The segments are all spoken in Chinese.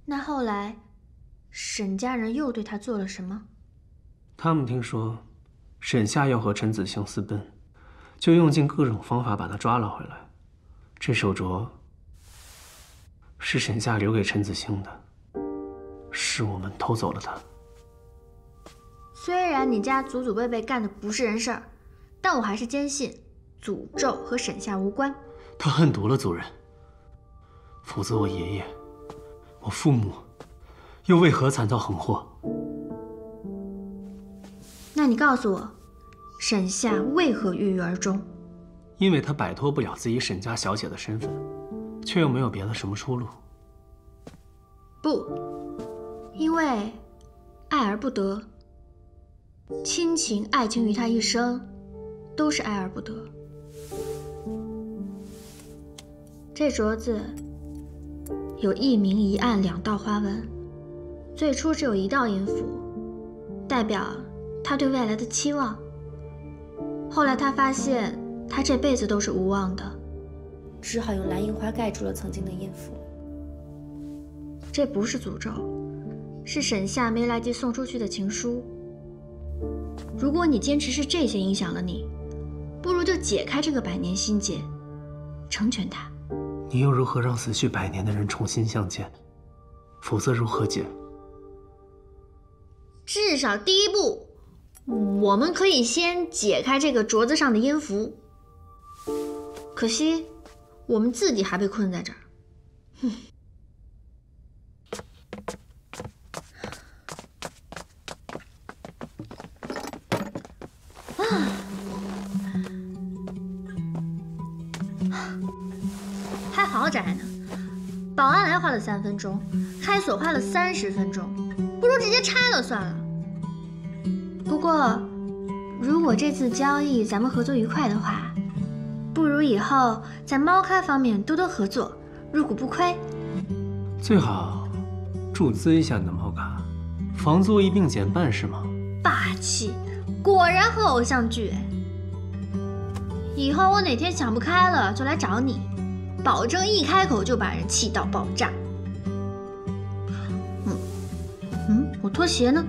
那后来，沈家人又对他做了什么？ 他们听说沈夏要和陈子兴私奔，就用尽各种方法把他抓了回来。这手镯是沈夏留给陈子兴的，是我们偷走了它。 虽然你家祖祖辈辈干的不是人事儿，但我还是坚信诅咒和沈夏无关。 他恨毒了族人，否则我爷爷、我父母又为何惨遭横祸？ 那你告诉我，沈夏为何郁郁而终？ 因为他摆脱不了自己沈家小姐的身份，却又没有别的什么出路。 不，因为爱而不得。亲情、爱情于他一生，都是爱而不得。这镯子有一明一暗两道花纹，最初只有一道音符，代表他对未来的期望。后来他发现他这辈子都是无望的， 只好用蓝印花盖住了曾经的音符。 这不是诅咒，是沈夏没来及送出去的情书。如果你坚持是这些影响了你，不如就解开这个百年心结，成全他。 你又如何让死去100年的人重新相见？否则如何解？ 至少第一步，我们可以先解开这个镯子上的音符。可惜，我们自己还被困在这儿。哼。还好窄呢，保安来花了3分钟，开锁花了30分钟，不如直接拆了算了。不过，如果这次交易咱们合作愉快的话，不如以后在猫咖方面多多合作，入股不亏。 最好注资一下你的猫咖，房租一并减半是吗？ 霸气，果然和偶像剧哎。以后我哪天想不开了就来找你，保证一开口就把人气到爆炸。我拖鞋呢？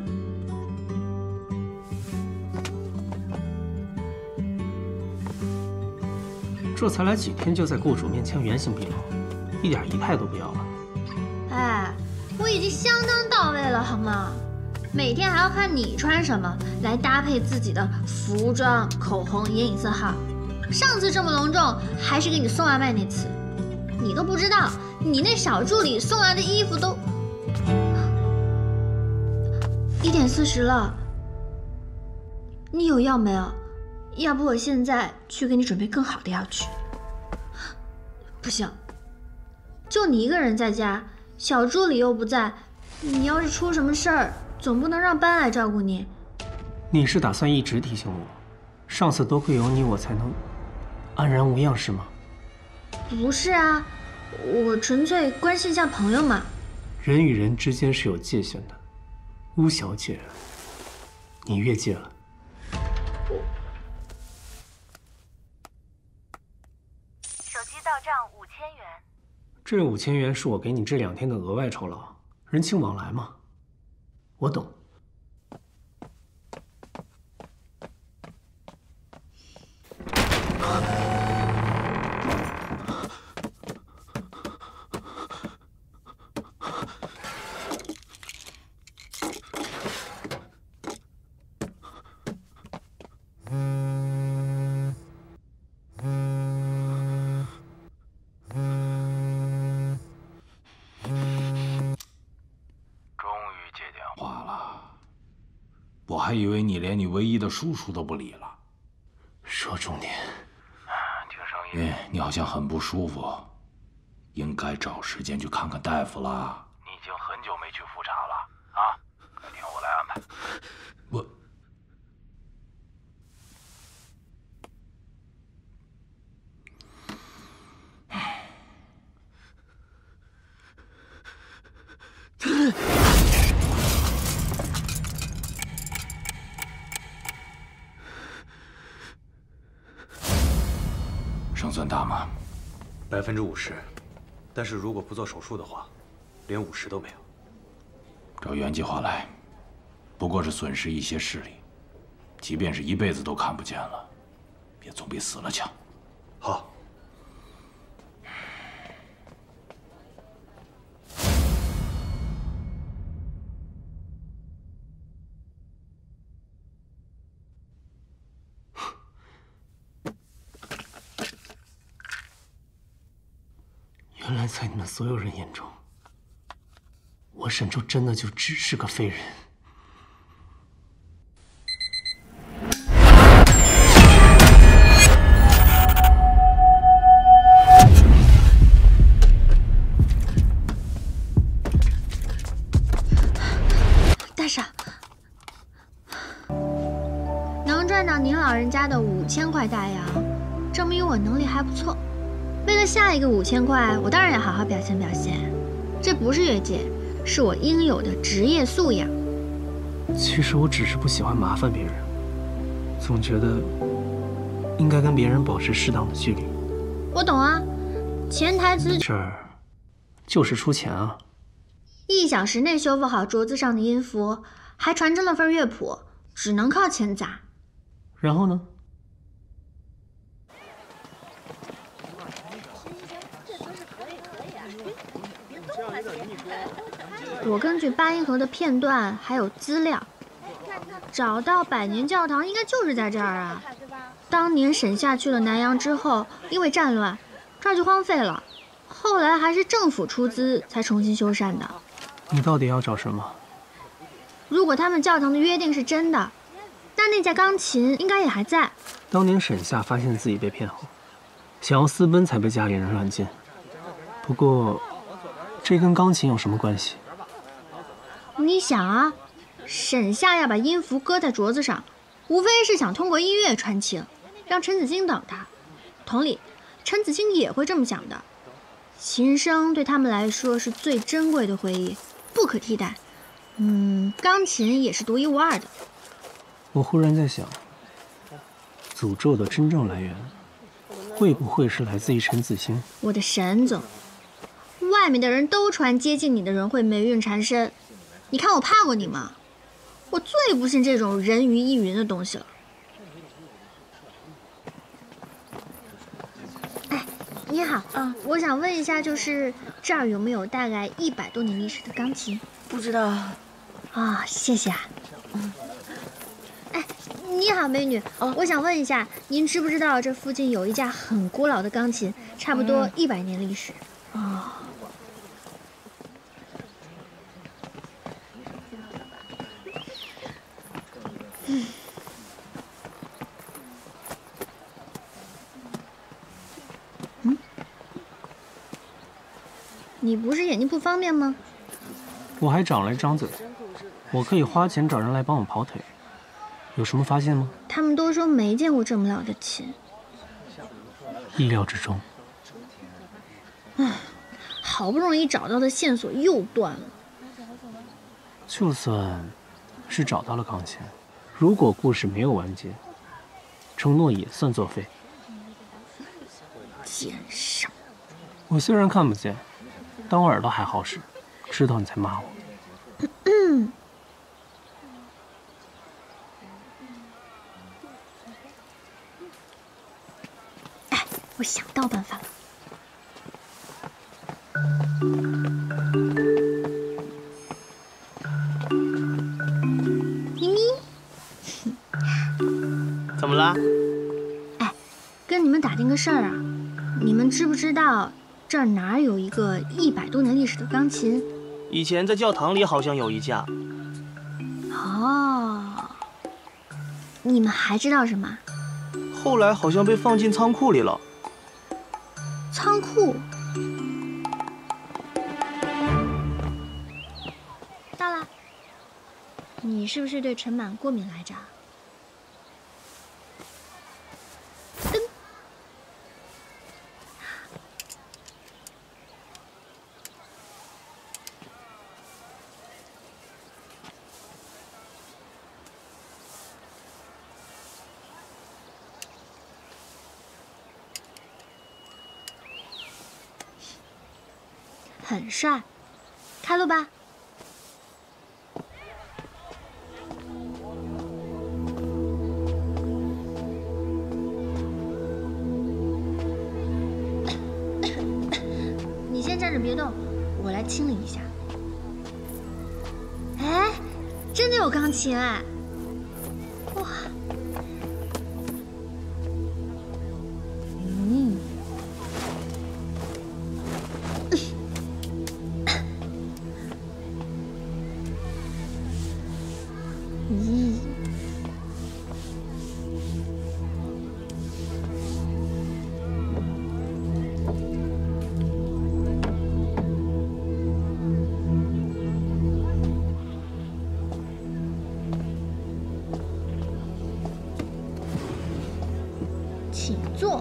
这才来几天就在雇主面前原形毕露，一点仪态都不要了。 哎，我已经相当到位了好吗？每天还要看你穿什么来搭配自己的服装、口红、眼影色号。上次这么隆重，还是给你送外卖那次，你都不知道，你那小助理送来的衣服都1点40了。你有药没有？要不我现在去给你准备更好的药去。不行，就你一个人在家，小助理又不在，你要是出什么事儿，总不能让班来照顾你。 你是打算一直提醒我，上次多亏有你我才能安然无恙是吗？ 不是啊，我纯粹关心一下朋友嘛。 人与人之间是有界限的，巫小姐，你越界了。 手机到账5000元。 这5000元是我给你这2天的额外酬劳，人情往来嘛，我懂。 我还以为你连你唯一的叔叔都不理了。 说重点。 听声音，你好像很不舒服，应该找时间去看看大夫了。你已经很久没去复查了啊，改天我来安排。我。胜算大吗 ？50%，但是如果不做手术的话，连50都没有。 照原计划来，不过是损失一些视力，即便是一辈子都看不见了，也总比死了强。 好。 原来在你们所有人眼中，我沈周真的就只是个废人。 大傻，能赚到您老人家的5000块大洋，证明我能力还不错。为了下一个5000块，我当然要好好表现表现。这不是越界，是我应有的职业素养。 其实我只是不喜欢麻烦别人，总觉得应该跟别人保持适当的距离。 我懂啊，潜台词这儿就是出钱啊。 1小时内修复好桌子上的音符，还传真了份乐谱，只能靠钱砸。 然后呢？ 我根据八音盒的片段还有资料，找到百年教堂应该就是在这儿啊。当年沈夏去了南洋之后，因为战乱，这儿就荒废了。后来还是政府出资才重新修缮的。 你到底要找什么？ 如果他们教堂的约定是真的，那架钢琴应该也还在。 当年沈夏发现自己被骗后，想要私奔才被家里人软禁。不过，这跟钢琴有什么关系？ 你想啊，沈夏要把音符搁在镯子上，无非是想通过音乐传情，让陈子兴等他。同理，陈子兴也会这么想的。琴声对他们来说是最珍贵的回忆，不可替代。钢琴也是独一无二的。 我忽然在想，诅咒的真正来源，会不会是来自于陈子兴？ 我的沈总，外面的人都传接近你的人会霉运缠身，你看我怕过你吗？我最不信这种人云亦云的东西了。哎，你好，我想问一下，就是这儿有没有大概100多年历史的钢琴？ 不知道。 啊，谢谢啊。哎，你好，美女，我想问一下，您知不知道这附近有一架很古老的钢琴，差不多100年历史？你不是眼睛不方便吗？ 我还长了一张嘴，我可以花钱找人来帮我跑腿。有什么发现吗？ 他们都说没见过这么老的琴。 意料之中。 好不容易找到的线索又断了。 就算是找到了钢琴，如果故事没有完结，承诺也算作废。 奸商！ 我虽然看不见，但我耳朵还好使，知道你在骂我。 哎，我想到办法了。咪咪， 怎么了？ 哎，跟你们打听个事儿啊，你们知不知道这儿哪有一个100多年历史的钢琴？ 以前在教堂里好像有一架。 哦，你们还知道什么？ 后来好像被放进仓库里了。 仓库？到了。你是不是对尘螨过敏来着？很帅，开路吧。 真的有钢琴哎！哇，请坐。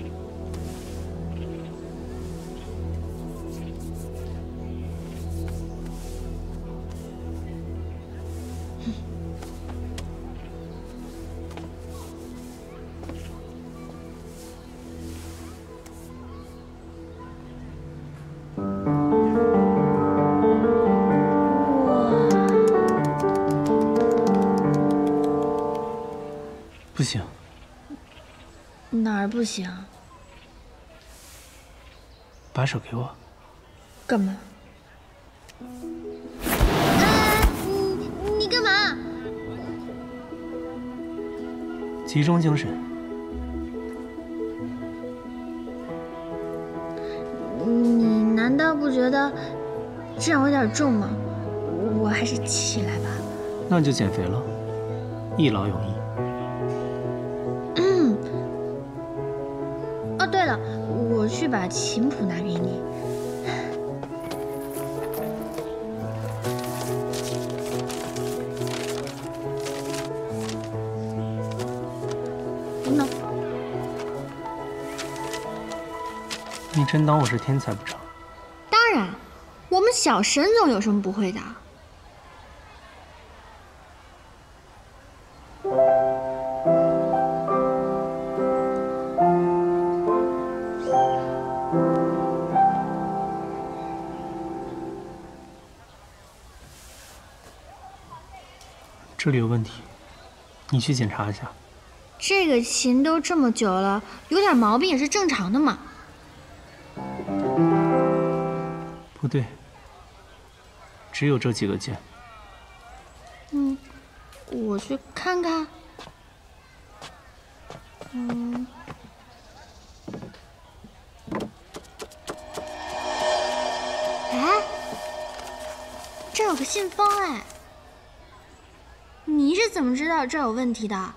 不行， 哪儿不行？ 把手给我。 干嘛？哎，你干嘛？ 集中精神。 你难道不觉得这样有点重吗？我还是起来吧。 那就减肥了，一劳永逸。 哦，对了，我去把琴谱拿给你。喏， 你真当我是天才不成？ 当然，我们小沈总有什么不会的？ 这里有问题，你去检查一下。 这个琴都这么久了，有点毛病也是正常的嘛。 不对，只有这几个键。 我去看看。哎，这有个信封哎。你是怎么知道这有问题的？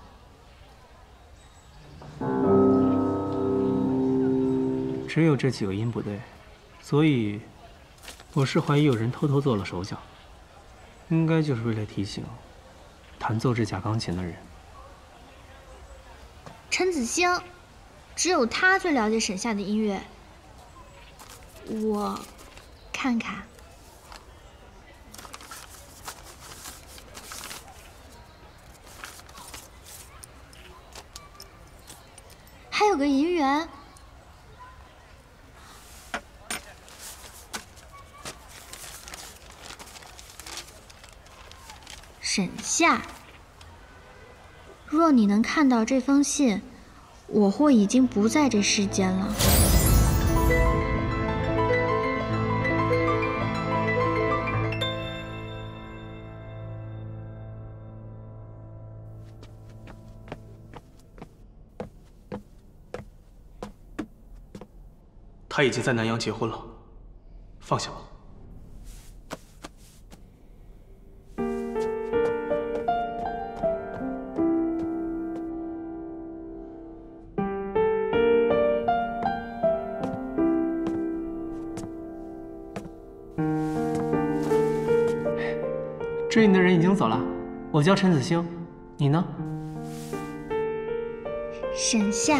只有这几个音不对，所以我是怀疑有人偷偷做了手脚，应该就是为了提醒弹奏这架钢琴的人。 陈子兴，只有他最了解沈夏的音乐。我看看。还有个银元，沈夏。若你能看到这封信，我或已经不在这世间了。 他已经在南阳结婚了，放下吧。 追你的人已经走了，我叫陈子兴，你呢？ 沈夏。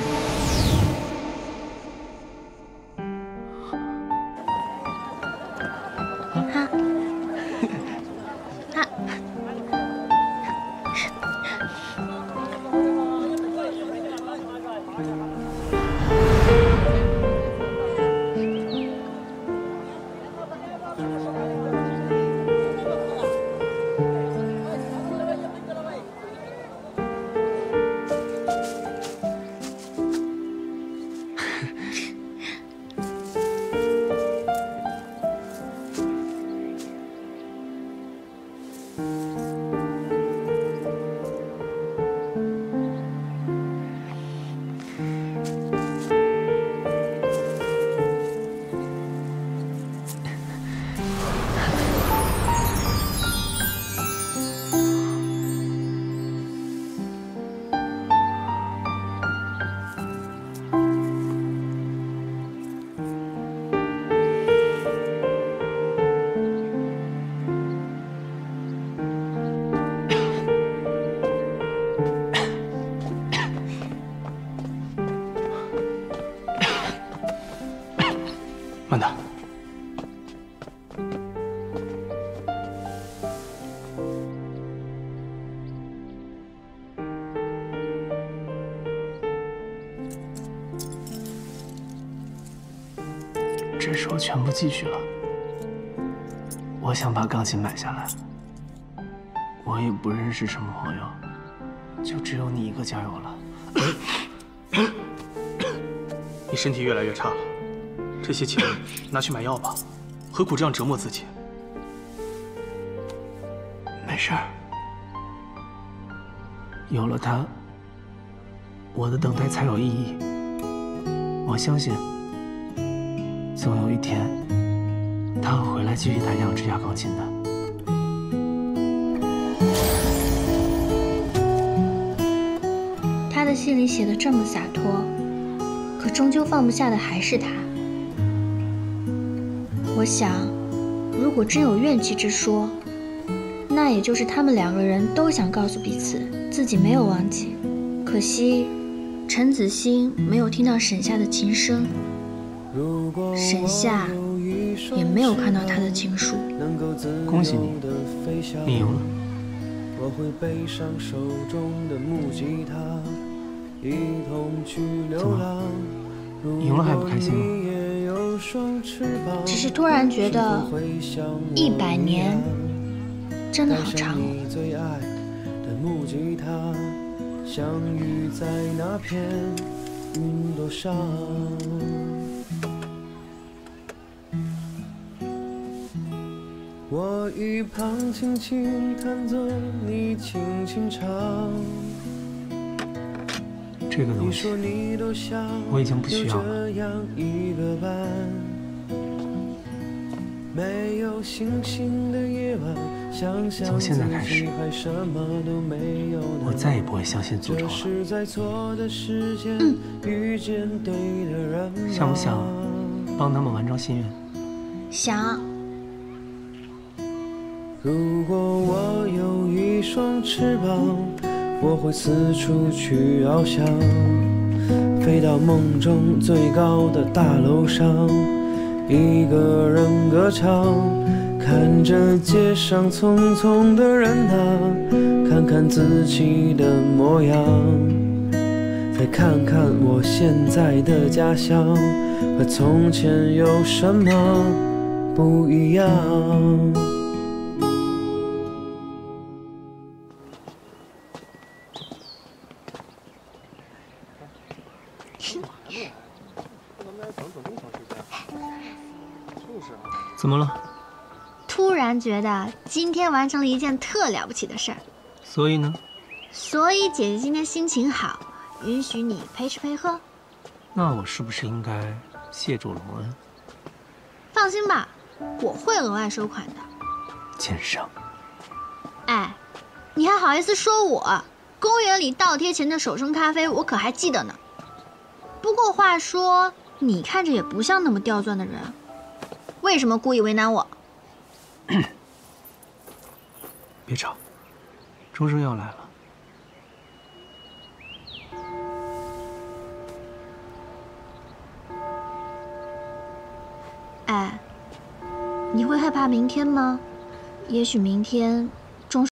这手全部继续了。我想把钢琴买下来，我也不认识什么朋友，就只有你一个加油了。 你身体越来越差了，这些钱拿去买药吧，何苦这样折磨自己？ 没事儿，有了它，我的等待才有意义。我相信，总有一天，他会回来继续弹响这架钢琴的。 他的信里写的这么洒脱，可终究放不下的还是他。我想，如果真有怨气之说，那也就是他们两个人都想告诉彼此，自己没有忘记。可惜，陈子欣没有听到沈夏的琴声，沈夏也没有看到他的情书。 恭喜你，你赢了。 我会背上手中的木吉他，一同去流浪。 赢了还不开心吗？ 只是突然觉得100年真的好长哦。 最爱的木吉他，相遇在那片云朵上。我一旁轻轻弹奏，你轻轻唱。 这个东西我已经不需要了。从现在开始，我再也不会相信诅咒了。想不想帮他们完成心愿？ 想。 如果我有一双翅膀，我会四处去翱翔，飞到梦中最高的大楼上，一个人歌唱，看着街上匆匆的人啊，看看自己的模样，再看看我现在的家乡，和从前有什么不一样。 怎么了？ 突然觉得今天完成了一件特了不起的事儿。 所以呢？ 所以姐姐今天心情好，允许你陪吃陪喝。 那我是不是应该谢主隆恩？ 放心吧，我会额外收款的。 奸商！ 哎，你还好意思说我？公园里倒贴钱的手冲咖啡，我可还记得呢。不过话说，你看着也不像那么刁钻的人，为什么故意为难我？ 别吵，钟声要来了。 哎，你会害怕明天吗？也许明天钟。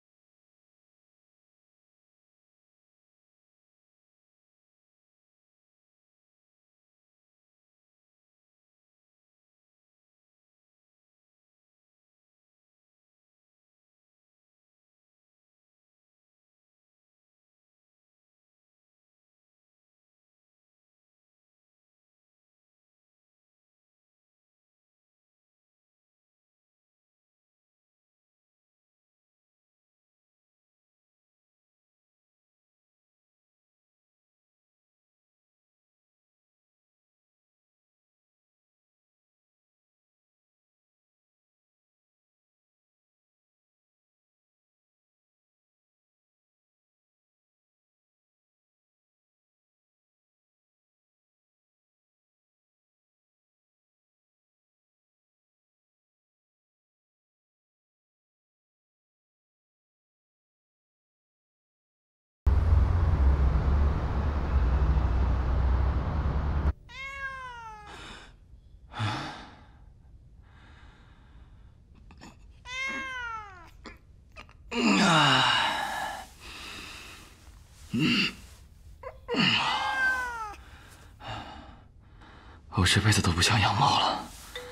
我这辈子都不想养猫了。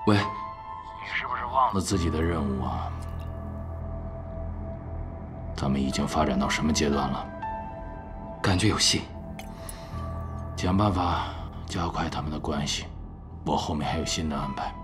喂，你是不是忘了自己的任务啊？他们已经发展到什么阶段了？ 感觉有戏。 想办法加快他们的关系，我后面还有新的安排。